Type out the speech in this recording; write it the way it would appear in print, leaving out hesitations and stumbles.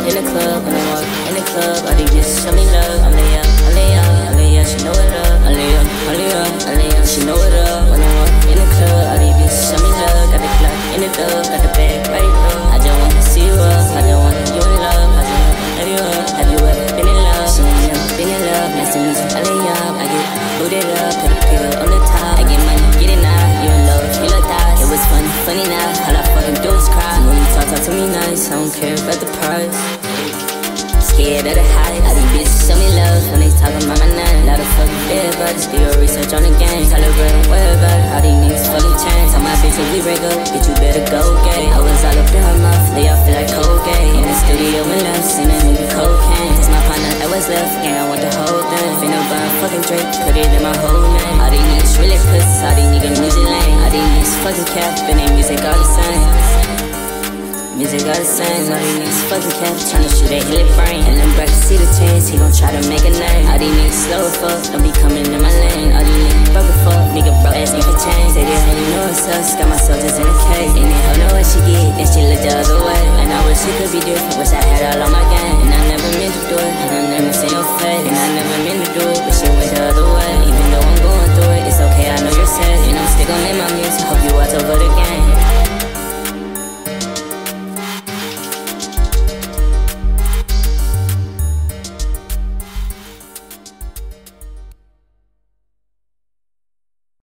in the club, when I walk in the club, all these bitches show me love. I lay up, I lay up, I lay up, she know it up. I lay up, I lay up, I lay up, she know it up. When I walk in the club, all these bitches show me love. Got the clock in the dub, got the bag right up. I just wanna see you up, I just want you in love. I just wanna have you up. Have you ever been in love? She ain't never been in love. Nice to meet you, I lay up. I get booted up, put a pillow on the top. I get money, get it now. You in love, feel like that. It was funny, funny now. All I fucking do is cry. When you talk to me nice, I don't care about the price. Scared of the hype, all these bitches show me love when they talking about my name. Lot of fucking dead, but just do your research on the game. Tell her girl, worry about it, all these niggas fully changed. Tell my bitch if we break up, bitch you better go gay. I was all up in her mouth, lay off feel like cocaine. In the studio when left, seen a nigga cocaine. That's my partner that was left, gang I want the whole thing. Finna buy fucking Drake, put it in my whole name. All these niggas really pussies, all these niggas music lame. All these niggas fucking cap, and they music all the same. Music all the same, all these niggas fucking cap, tryna shoot a hit brain. And then back to see the chance, he gon' try to make a name. All these niggas slow as fuck, don't be coming in my lane. All these niggas broke as fuck, nigga broke ass nigga change. Say this how you know it's us, got my soldiers in a cage. And they hoe know what she get, then she look the other way. And I wish it could be different, wish I had all on my game. And I never meant to do it, and I never seen your face. And I never meant to do it, but shit went the other way. Even though I'm going through it, it's okay, I know you're sad. And I'm still gon' live my music, hope you watch over the game.